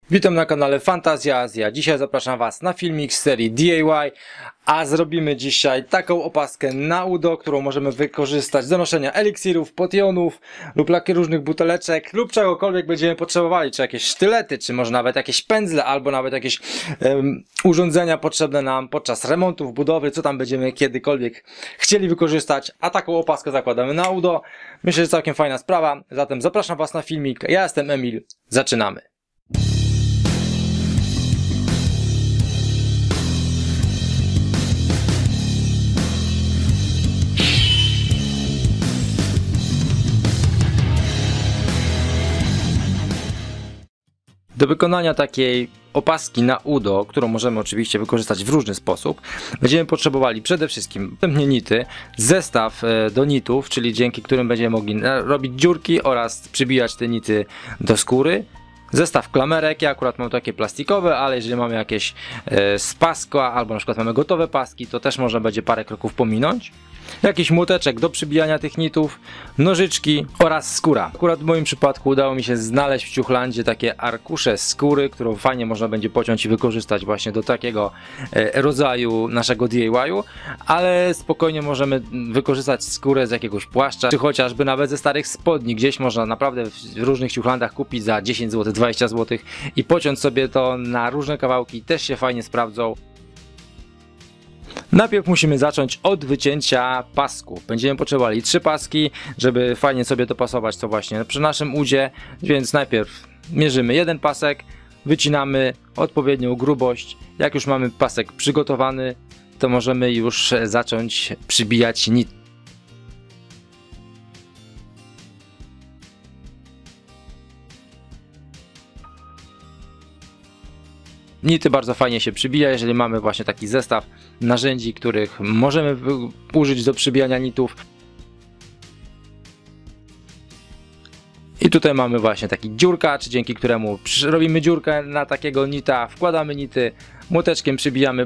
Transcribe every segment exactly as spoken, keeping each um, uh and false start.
Witam na kanale Fantazja Azja. Dzisiaj zapraszam Was na filmik z serii D I Y, a zrobimy dzisiaj taką opaskę na udo, którą możemy wykorzystać do noszenia eliksirów, potionów lub lakieru różnych buteleczek lub czegokolwiek będziemy potrzebowali, czy jakieś sztylety, czy może nawet jakieś pędzle, albo nawet jakieś um, urządzenia potrzebne nam podczas remontów, budowy, co tam będziemy kiedykolwiek chcieli wykorzystać, a taką opaskę zakładamy na udo. Myślę, że całkiem fajna sprawa, zatem zapraszam Was na filmik. Ja jestem Emil, zaczynamy. Do wykonania takiej opaski na udo, którą możemy oczywiście wykorzystać w różny sposób, będziemy potrzebowali przede wszystkim następnie nity, zestaw do nitów, czyli dzięki którym będziemy mogli robić dziurki oraz przybijać te nity do skóry. Zestaw klamerek, ja akurat mam takie plastikowe, ale jeżeli mamy jakieś e, z paska, albo na przykład mamy gotowe paski, to też można będzie parę kroków pominąć. Jakiś młoteczek do przybijania tych nitów, nożyczki oraz skóra. Akurat w moim przypadku udało mi się znaleźć w Ciuchlandzie takie arkusze skóry, którą fajnie można będzie pociąć i wykorzystać właśnie do takiego e, rodzaju naszego D I Y-u, ale spokojnie możemy wykorzystać skórę z jakiegoś płaszcza, czy chociażby nawet ze starych spodni. Gdzieś można naprawdę w różnych Ciuchlandach kupić za dziesięć złotych, dwadzieścia złotych i pociąć sobie to na różne kawałki, też się fajnie sprawdzą. Najpierw musimy zacząć od wycięcia pasku. Będziemy potrzebowali trzy paski, żeby fajnie sobie dopasować to właśnie przy naszym udzie, więc najpierw mierzymy jeden pasek, wycinamy odpowiednią grubość. Jak już mamy pasek przygotowany, to możemy już zacząć przybijać nit. Nity bardzo fajnie się przybija, jeżeli mamy właśnie taki zestaw narzędzi, których możemy użyć do przybijania nitów. I tutaj mamy właśnie taki dziurkacz, dzięki któremu robimy dziurkę na takiego nita, wkładamy nity, młoteczkiem przybijamy.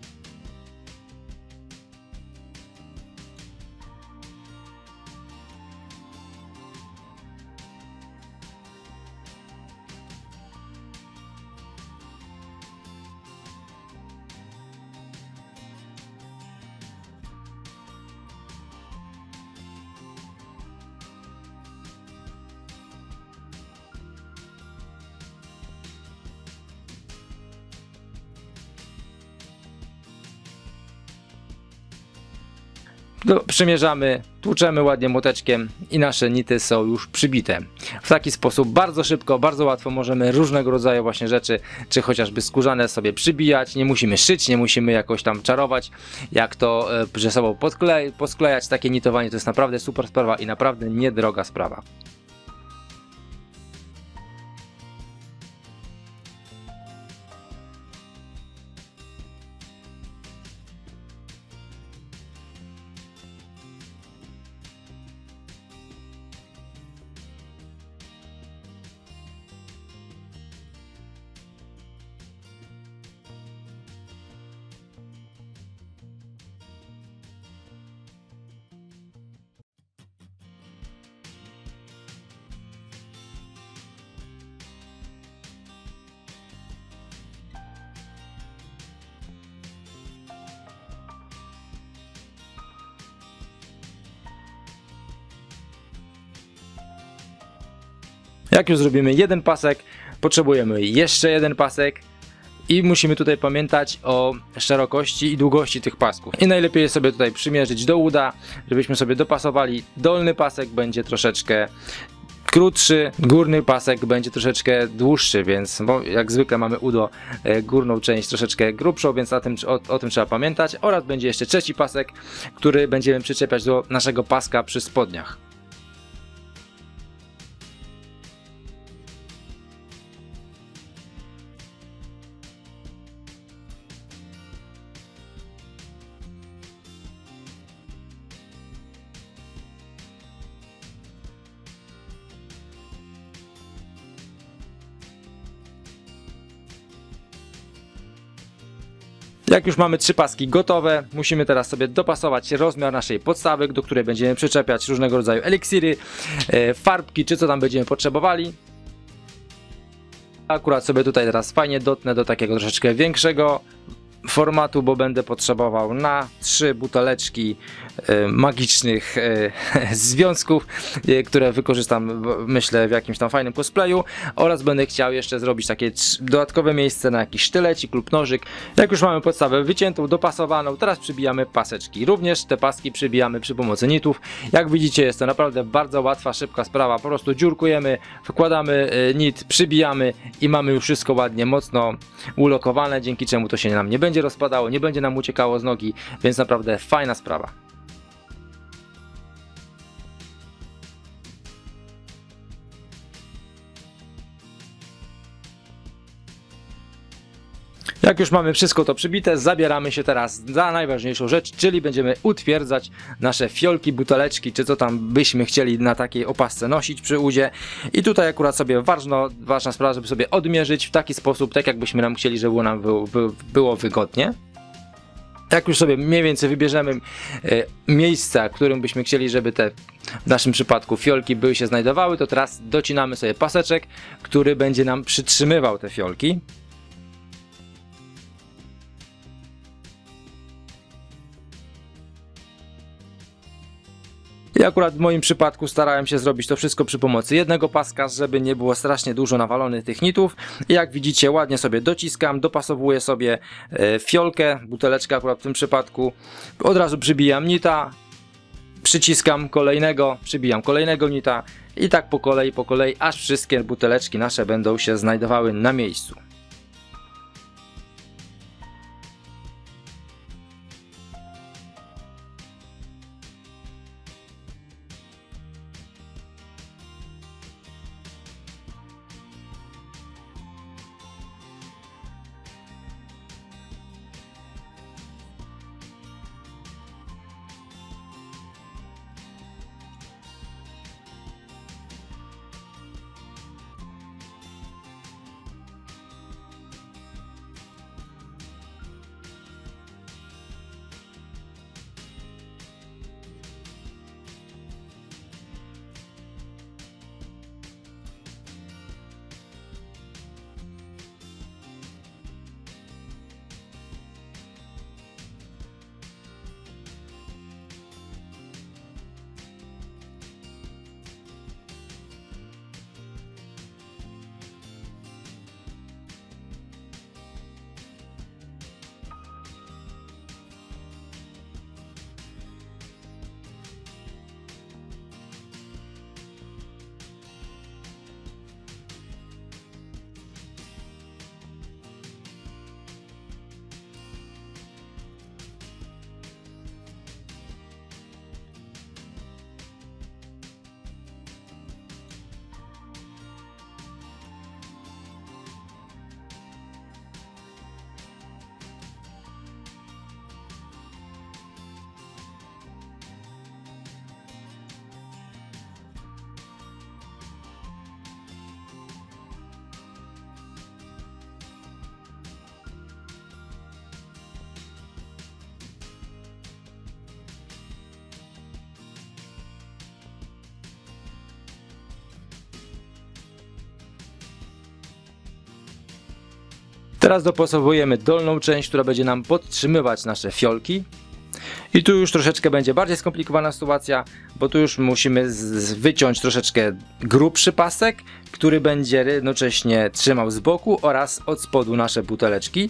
Do, przymierzamy, tłuczemy ładnie młoteczkiem i nasze nity są już przybite. W taki sposób bardzo szybko, bardzo łatwo możemy różnego rodzaju właśnie rzeczy, czy chociażby skórzane sobie przybijać. Nie musimy szyć, nie musimy jakoś tam czarować, jak to e, ze sobą podklej, posklejać. Takie nitowanie to jest naprawdę super sprawa i naprawdę niedroga sprawa. Jak już zrobimy jeden pasek, potrzebujemy jeszcze jeden pasek i musimy tutaj pamiętać o szerokości i długości tych pasków. I najlepiej jest sobie tutaj przymierzyć do uda, żebyśmy sobie dopasowali. Dolny pasek będzie troszeczkę krótszy, górny pasek będzie troszeczkę dłuższy, więc bo jak zwykle mamy udo, e, górną część troszeczkę grubszą, więc o tym, o, o tym trzeba pamiętać. Oraz będzie jeszcze trzeci pasek, który będziemy przyczepiać do naszego paska przy spodniach. Jak już mamy trzy paski gotowe, musimy teraz sobie dopasować rozmiar naszej podstawy, do której będziemy przyczepiać różnego rodzaju eliksiry, farbki, czy co tam będziemy potrzebowali. Akurat sobie tutaj teraz fajnie dotnę do takiego troszeczkę większego formatu, bo będę potrzebował na trzy buteleczki y, magicznych y, związków, y, które wykorzystam, myślę, w jakimś tam fajnym cosplayu, oraz będę chciał jeszcze zrobić takie dodatkowe miejsce na jakiś sztylecik lub nożyk. Jak już mamy podstawę wyciętą, dopasowaną, teraz przybijamy paseczki. Również te paski przybijamy przy pomocy nitów. Jak widzicie, jest to naprawdę bardzo łatwa, szybka sprawa. Po prostu dziurkujemy, wkładamy y, nit, przybijamy i mamy już wszystko ładnie, mocno ulokowane, dzięki czemu to się nam nie będzie rozpadało, nie będzie nam uciekało z nogi, więc naprawdę fajna sprawa. Jak już mamy wszystko to przybite, zabieramy się teraz za najważniejszą rzecz, czyli będziemy utwierdzać nasze fiolki, buteleczki, czy co tam byśmy chcieli na takiej opasce nosić przy udzie. I tutaj akurat sobie ważno, ważna sprawa, żeby sobie odmierzyć w taki sposób, tak jakbyśmy nam chcieli, żeby było nam było, było wygodnie. Jak już sobie mniej więcej wybierzemy e, miejsca, w którym byśmy chcieli, żeby te, w naszym przypadku, fiolki były się znajdowały, to teraz docinamy sobie paseczek, który będzie nam przytrzymywał te fiolki. I akurat w moim przypadku starałem się zrobić to wszystko przy pomocy jednego paska, żeby nie było strasznie dużo nawalonych tych nitów. I jak widzicie, ładnie sobie dociskam, dopasowuję sobie fiolkę, buteleczkę akurat w tym przypadku. Od razu przybijam nita, przyciskam kolejnego, przybijam kolejnego nita i tak po kolei, po kolei, aż wszystkie buteleczki nasze będą się znajdowały na miejscu. Teraz dopasowujemy dolną część, która będzie nam podtrzymywać nasze fiolki. I tu już troszeczkę będzie bardziej skomplikowana sytuacja, bo tu już musimy wyciąć troszeczkę grubszy pasek, który będzie jednocześnie trzymał z boku oraz od spodu nasze buteleczki.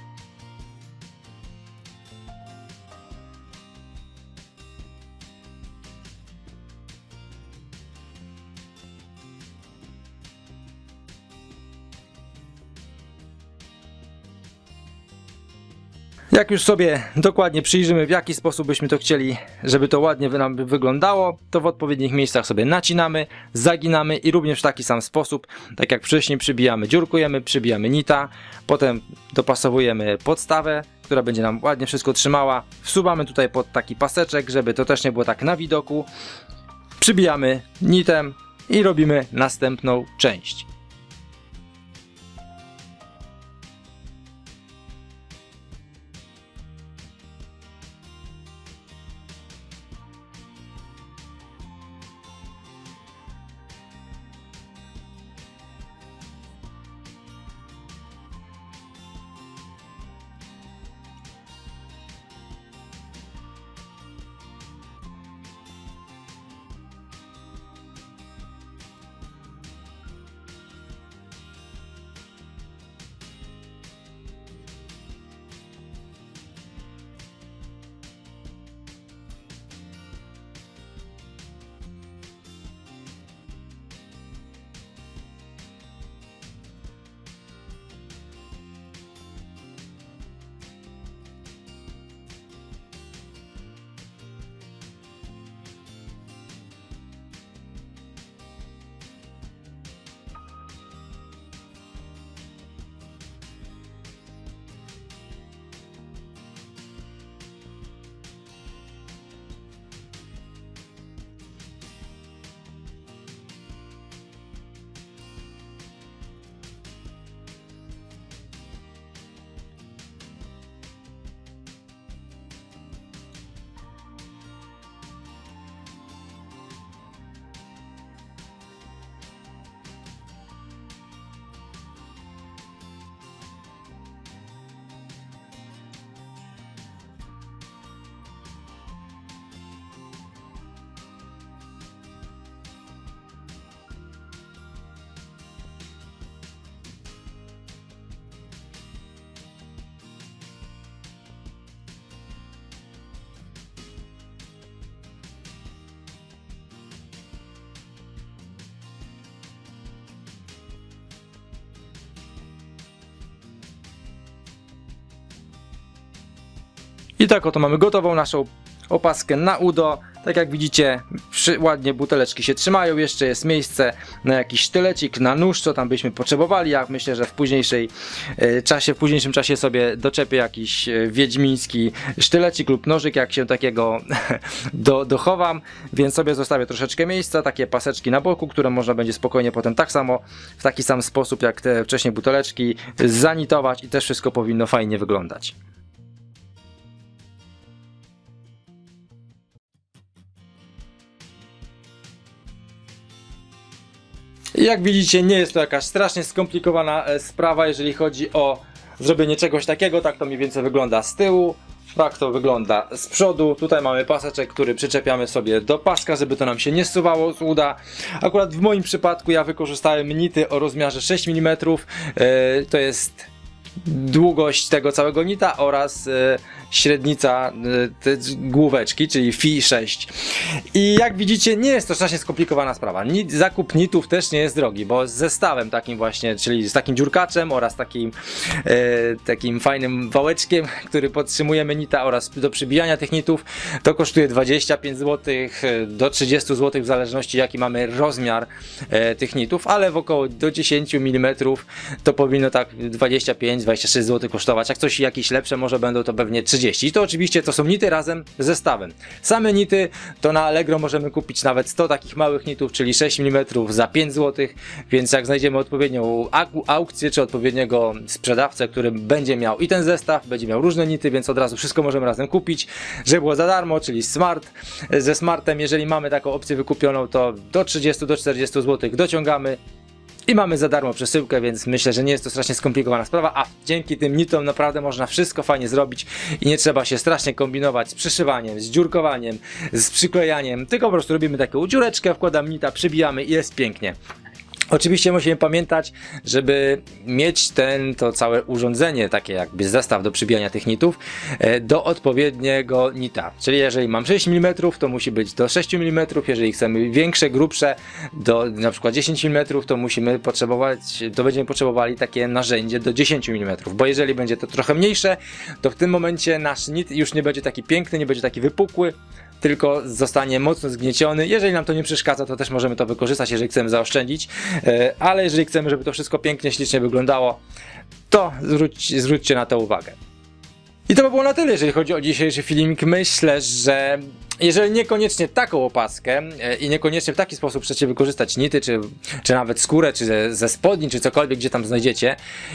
Jak już sobie dokładnie przyjrzymy, w jaki sposób byśmy to chcieli, żeby to ładnie nam wyglądało, to w odpowiednich miejscach sobie nacinamy, zaginamy i również w taki sam sposób, tak jak wcześniej, przybijamy, dziurkujemy, przybijamy nita, potem dopasowujemy podstawę, która będzie nam ładnie wszystko trzymała, wsuwamy tutaj pod taki paseczek, żeby to też nie było tak na widoku, przybijamy nitem i robimy następną część. I tak oto mamy gotową naszą opaskę na udo. Tak jak widzicie, ładnie buteleczki się trzymają, jeszcze jest miejsce na jakiś sztylecik, na nóż, co tam byśmy potrzebowali. Ja myślę, że w późniejszej czasie, w późniejszym czasie sobie doczepię jakiś wiedźmiński sztylecik lub nożyk, jak się takiego do, dochowam, więc sobie zostawię troszeczkę miejsca, takie paseczki na boku, które można będzie spokojnie potem tak samo, w taki sam sposób jak te wcześniej buteleczki, zanitować i też wszystko powinno fajnie wyglądać. I jak widzicie, nie jest to jakaś strasznie skomplikowana sprawa, jeżeli chodzi o zrobienie czegoś takiego. Tak to mniej więcej wygląda z tyłu, tak to wygląda z przodu. Tutaj mamy paseczek, który przyczepiamy sobie do paska, żeby to nam się nie zsuwało z uda. Akurat w moim przypadku ja wykorzystałem nity o rozmiarze sześć milimetrów, yy, to jest długość tego całego nita oraz e, średnica e, te główeczki, czyli Fi sześć. I jak widzicie, nie jest to strasznie skomplikowana sprawa. Nit, zakup nitów też nie jest drogi, bo z zestawem takim właśnie, czyli z takim dziurkaczem oraz takim, e, takim fajnym wałeczkiem, który podtrzymujemy nita oraz do przybijania tych nitów, to kosztuje dwadzieścia pięć złotych do trzydziestu złotych w zależności jaki mamy rozmiar e, tych nitów, ale w około do dziesięciu milimetrów to powinno tak dwadzieścia pięć dwadzieścia sześć złotych kosztować. Jak coś jakieś lepsze może będą, to pewnie trzydzieści. I to oczywiście to są nity razem z zestawem. Same nity to na Allegro możemy kupić nawet sto takich małych nitów, czyli sześć milimetrów za pięć złotych, więc jak znajdziemy odpowiednią aukcję czy odpowiedniego sprzedawcę, który będzie miał i ten zestaw, będzie miał różne nity, więc od razu wszystko możemy razem kupić, żeby było za darmo, czyli smart. Ze smartem, jeżeli mamy taką opcję wykupioną, to do trzydziestu do czterdziestu złotych dociągamy i mamy za darmo przesyłkę, więc myślę, że nie jest to strasznie skomplikowana sprawa, a dzięki tym nitom naprawdę można wszystko fajnie zrobić i nie trzeba się strasznie kombinować z przyszywaniem, z dziurkowaniem, z przyklejaniem, tylko po prostu robimy taką dziureczkę, wkładamy nita, przybijamy i jest pięknie. Oczywiście musimy pamiętać, żeby mieć ten, to całe urządzenie, takie jakby zestaw do przybijania tych nitów, do odpowiedniego nita. Czyli jeżeli mam sześć milimetrów, to musi być do sześciu milimetrów, jeżeli chcemy większe, grubsze, do na przykład dziesięć milimetrów, to musimy potrzebować, to będziemy potrzebowali takie narzędzie do dziesięciu milimetrów, bo jeżeli będzie to trochę mniejsze, to w tym momencie nasz nit już nie będzie taki piękny, nie będzie taki wypukły, tylko zostanie mocno zgnieciony. Jeżeli nam to nie przeszkadza, to też możemy to wykorzystać, jeżeli chcemy zaoszczędzić, ale jeżeli chcemy, żeby to wszystko pięknie, ślicznie wyglądało, to zwróć, zwróćcie na to uwagę. I to by było na tyle, jeżeli chodzi o dzisiejszy filmik. Myślę, że jeżeli niekoniecznie taką opaskę i niekoniecznie w taki sposób chcecie wykorzystać nity, czy, czy nawet skórę, czy ze, ze spodni, czy cokolwiek, gdzie tam znajdziecie,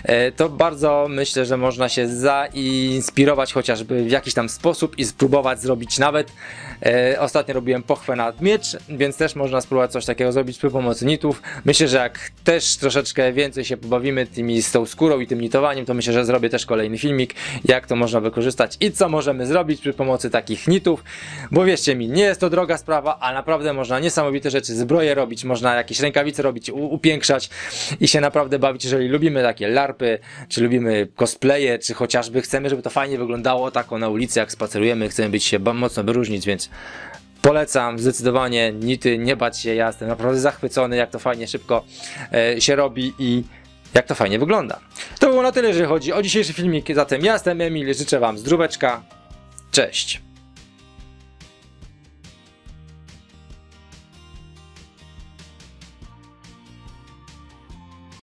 to bardzo myślę, że można się zainspirować chociażby w jakiś tam sposób i spróbować zrobić nawet. E, ostatnio robiłem pochwę na miecz, więc też można spróbować coś takiego zrobić przy pomocy nitów. Myślę, że jak też troszeczkę więcej się pobawimy tymi, z tą skórą i tym nitowaniem, to myślę, że zrobię też kolejny filmik, jak to można wykorzystać i co możemy zrobić przy pomocy takich nitów, bo wierzcie mi, nie jest to droga sprawa, a naprawdę można niesamowite rzeczy, zbroje robić, można jakieś rękawice robić, upiększać i się naprawdę bawić, jeżeli lubimy takie larpy, czy lubimy cosplaye, czy chociażby chcemy, żeby to fajnie wyglądało tako na ulicy, jak spacerujemy, chcemy być się mocno wyróżnić, więc polecam zdecydowanie nity, nie bać się, ja jestem naprawdę zachwycony, jak to fajnie szybko e, się robi i jak to fajnie wygląda. To było na tyle, jeżeli chodzi o dzisiejszy filmik, zatem ja jestem Emil, życzę wam zdróweczka, cześć!